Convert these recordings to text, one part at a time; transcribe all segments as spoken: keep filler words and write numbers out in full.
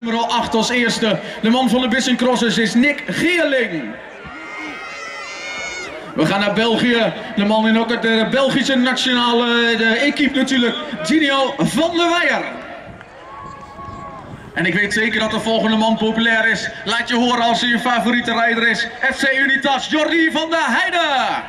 Nummer acht als eerste. De man van de Bissing Crossers is Nick Geerling. We gaan naar België. De man in ook de Belgische nationale de equipe natuurlijk. Ginio van der Weijer. En ik weet zeker dat de volgende man populair is. Laat je horen als hij je favoriete rijder is. F C Unitas, Jordi van der Heijden.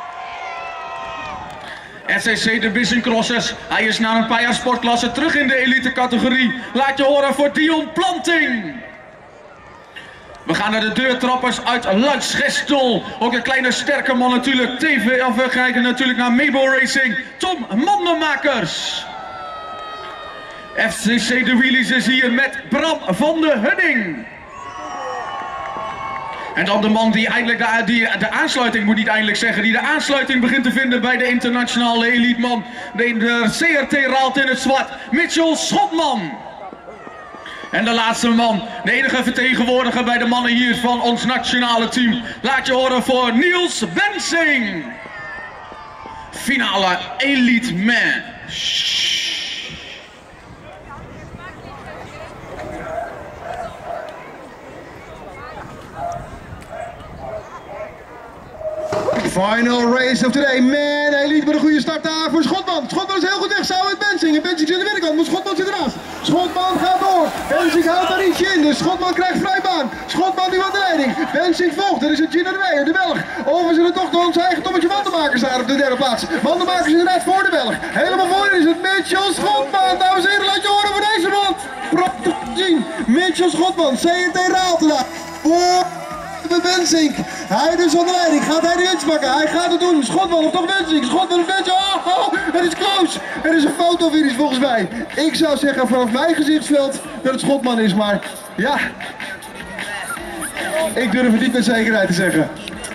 S C C de Bissing Crossers. Hij is na een paar jaar sportklasse terug in de elite categorie. Laat je horen voor Dion Planting. We gaan naar de deurtrappers uit Luidsgestel. Ook een kleine sterke man natuurlijk. T V, of we kijken natuurlijk naar Mabel Racing. Tom Mandenmakers. F C C de Wheelies is hier met Bram van de Hudding. En dan de man die eindelijk de, die, de aansluiting, moet niet eindelijk zeggen, die de aansluiting begint te vinden bij de internationale elite man. De, de C R T raalt in het zwart, Mitchell Schotman. En de laatste man, de enige vertegenwoordiger bij de mannen hier van ons nationale team. Laat je horen voor Niels Bensing. Finale Elite Man. Shhh. Final race of today, man. Elite met een goede start daar voor Schotman. Schotman is heel goed weg, samen met Bensing. En Bensing zit aan de binnenkant, maar Schotman zit ernaast. Schotman gaat door. Bensing houdt daar ietsje in, dus Schotman krijgt vrijbaan. Schotman nu aan de leiding. Bensing volgt, er is het Gino de Weijer, de Belg. Of is het toch nog ons eigen Tommetje Mandenmakers daar op de derde plaats. Mandenmakers inderdaad voor de Belg. Helemaal voor is het Mitchell Schotman. Dames en heren, laat je horen voor deze man. Prachtig te zien. Mitchell Schotman, C N T Raalte daar. Voor Bensing. Hij dus aan de leiding. Gaat hij de winst pakken? Hij gaat het doen. Schotman of toch Bensing? Schotman of Bensing? Oh, oh, het is close. Er is een fotofinish volgens mij. Ik zou zeggen vanaf mijn gezichtsveld dat het Schotman is, maar ja, ik durf het niet met zekerheid te zeggen.